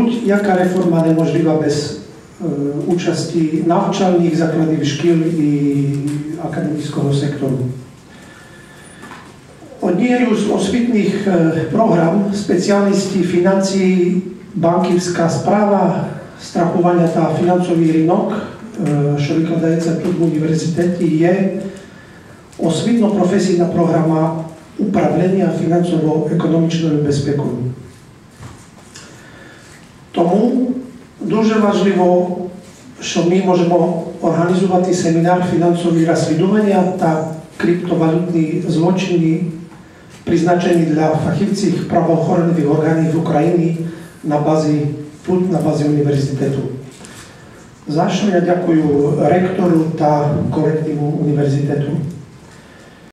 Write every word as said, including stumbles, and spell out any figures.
buď jaká reforma nemožlivá bez účasti навчальних základných škіл i akademického sektoru. Odniejú z osvitných program specialisti financií, bankівська správa, страхування та фінансовий ринок, що викладається тут в університеті, є освітно-професійна програма управління фінансово-економічною безпекою. Тому дуже важливо, що ми можемо організувати семінар фінансові розслідування та криптовалютні злочини, призначені для фахівців правоохоронних органів України на базі, тут на базі університету. За що я дякую ректору та колективу університету.